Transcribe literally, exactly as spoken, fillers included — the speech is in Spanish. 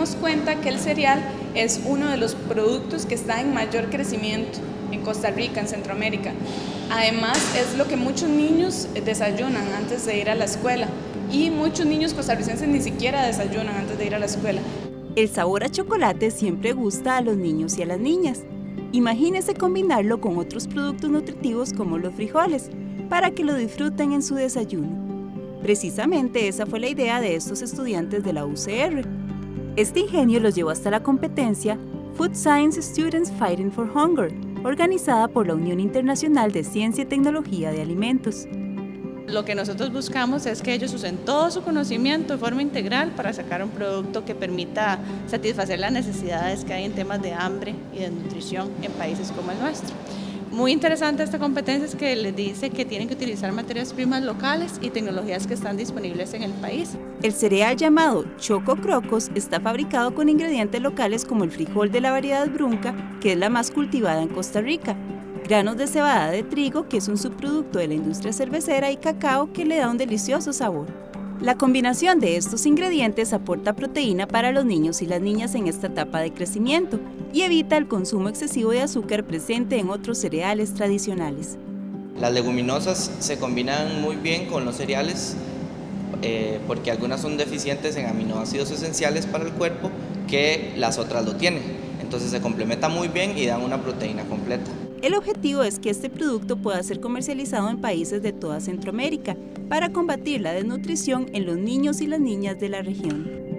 dimos cuenta que el cereal es uno de los productos que está en mayor crecimiento en Costa Rica, en Centroamérica. Además, es lo que muchos niños desayunan antes de ir a la escuela y muchos niños costarricenses ni siquiera desayunan antes de ir a la escuela. El sabor a chocolate siempre gusta a los niños y a las niñas. Imagínese combinarlo con otros productos nutritivos como los frijoles, para que lo disfruten en su desayuno. Precisamente esa fue la idea de estos estudiantes de la U C R. Este ingenio los llevó hasta la competencia Food Science Students Fighting for Hunger, organizada por la Unión Internacional de Ciencia y Tecnología de Alimentos. Lo que nosotros buscamos es que ellos usen todo su conocimiento de forma integral para sacar un producto que permita satisfacer las necesidades que hay en temas de hambre y de nutrición en países como el nuestro. Muy interesante esta competencia es que les dice que tienen que utilizar materias primas locales y tecnologías que están disponibles en el país. El cereal llamado Choco Crocos está fabricado con ingredientes locales como el frijol de la variedad brunca, que es la más cultivada en Costa Rica, granos de cebada de trigo, que es un subproducto de la industria cervecera, y cacao, que le da un delicioso sabor. La combinación de estos ingredientes aporta proteína para los niños y las niñas en esta etapa de crecimiento y evita el consumo excesivo de azúcar presente en otros cereales tradicionales. Las leguminosas se combinan muy bien con los cereales eh, porque algunas son deficientes en aminoácidos esenciales para el cuerpo que las otras lo tienen. Entonces se complementan muy bien y dan una proteína completa. El objetivo es que este producto pueda ser comercializado en países de toda Centroamérica para combatir la desnutrición en los niños y las niñas de la región.